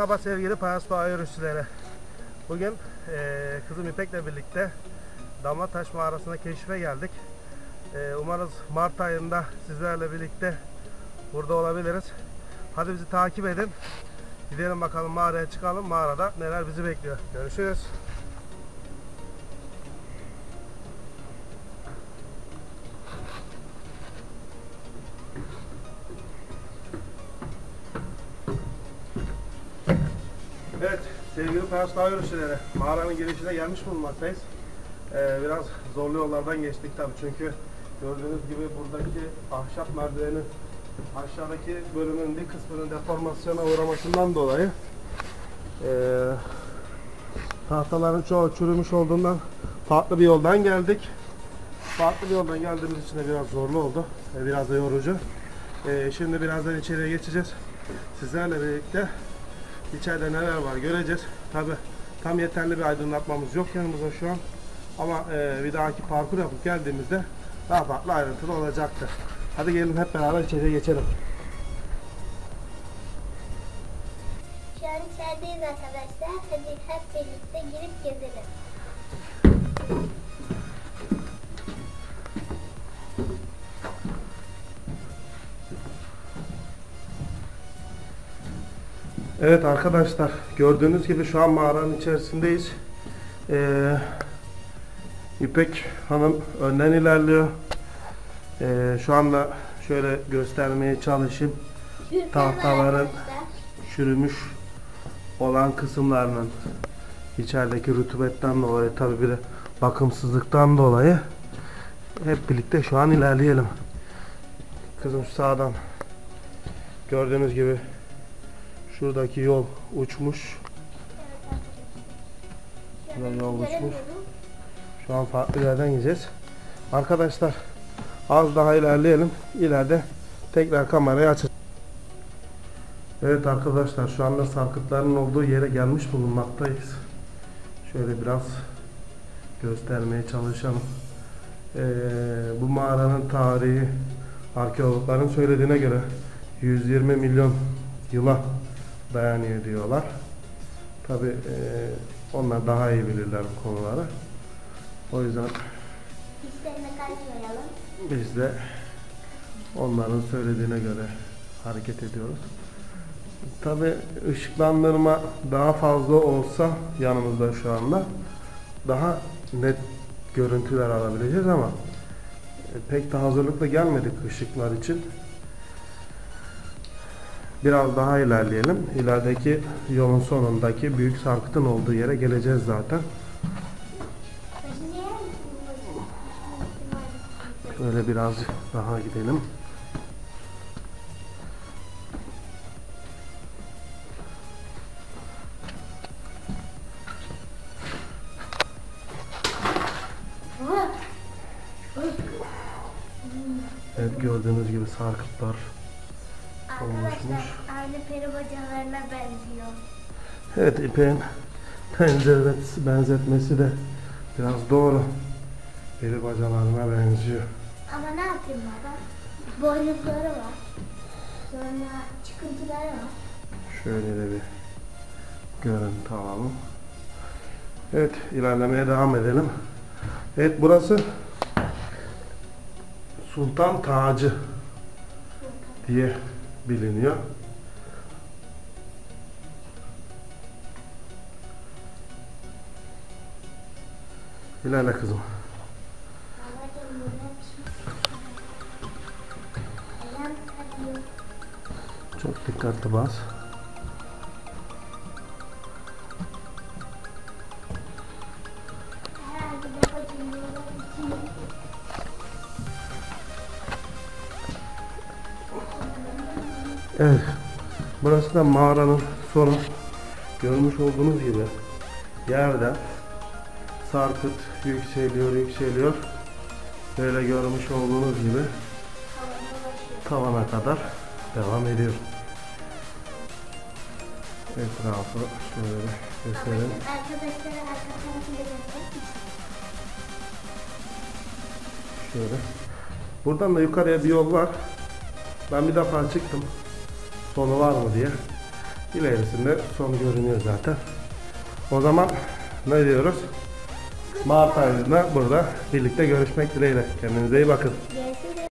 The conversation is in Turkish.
Merhaba sevgili Payas Doğa yürüyüşçüleri. Bugün kızım İpek'le birlikte Damlataş mağarasına keşfe geldik. Umarız Mart ayında sizlerle birlikte burada olabiliriz. Hadi bizi takip edin. Gidelim bakalım, mağaraya çıkalım. Mağarada neler bizi bekliyor. Görüşürüz. Evet sevgili Payas Doğa yürüyüşçüleri, mağaranın girişine gelmiş bulunmaktayız. Biraz zorlu yollardan geçtik tabii, çünkü gördüğünüz gibi buradaki ahşap merdivenin aşağıdaki bölümün bir kısmının deformasyona uğramasından dolayı tahtaların çoğu çürümüş olduğundan farklı bir yoldan geldik. Farklı bir yoldan geldiğimiz için de biraz zorlu oldu. Biraz da yorucu. Şimdi birazdan içeriye geçeceğiz. Sizlerle birlikte içeride neler var göreceğiz. Tabi tam yeterli bir aydınlatmamız yok yanımızda şu an. Ama bir dahaki parkur yapıp geldiğimizde daha farklı ayrıntılı olacaktır. Hadi gelin hep beraber içeriye geçelim. Şu an içerideyiz arkadaşlar. Hadi hep birlikte girip gezelim. Evet arkadaşlar, gördüğünüz gibi şu an mağaranın içerisindeyiz. İpek Hanım önden ilerliyor. Şu anda şöyle göstermeye çalışayım. Tahtaların çürümüş olan kısımlarının içerideki rutubetten dolayı, tabi bir de bakımsızlıktan dolayı hep birlikte şu an ilerleyelim. Kızım sağdan gördüğünüz gibi şuradaki yol uçmuş. Şurada yol uçmuş. Şu an farklı yerden gideceğiz. Arkadaşlar az daha ilerleyelim. İleride tekrar kamerayı açacağız. Evet arkadaşlar, şu anda sarkıtların olduğu yere gelmiş bulunmaktayız. Şöyle biraz göstermeye çalışalım. Bu mağaranın tarihi arkeologların söylediğine göre 120 milyon yıla dayanıyor diyorlar. Tabi onlar daha iyi bilirler bu konuları. O yüzden biz de onların söylediğine göre hareket ediyoruz. Tabi ışıklandırma daha fazla olsa yanımızda şu anda daha net görüntüler alabileceğiz ama pek de hazırlıklı gelmedik ışıklar için. Biraz daha ilerleyelim. İlerideki yolun sonundaki büyük sarkıtın olduğu yere geleceğiz zaten. Şöyle biraz daha gidelim. Evet, gördüğünüz gibi sarkıtlar oluşmuş. Aynı peri bacalarına benziyor. Evet, İpek'in benzetmesi de biraz doğru. Peri bacalarına benziyor. Ama ne yapayım baba? Boynuzları var. Sonra çıkıntıları var. Şöyle de bir görüntü alalım. Evet, ilerlemeye devam edelim. Evet, burası Sultan Tacı diye biliniyor. İlerle kızım. Çok dikkatli bas. Evet, burası da mağaranın sonu. Görmüş olduğunuz gibi yerden sarkıt yükseliyor. Böyle görmüş olduğunuz gibi tavana kadar devam ediyor. Etrafı şöyle gösterelim. Şöyle. Buradan da yukarıya bir yol var. Ben bir defa çıktım. Sonu var mı diye. İlerisinde sonu görünüyor zaten. O zaman ne diyoruz? Mart ayında burada birlikte görüşmek dileğiyle. Kendinize iyi bakın. Görüşürüz.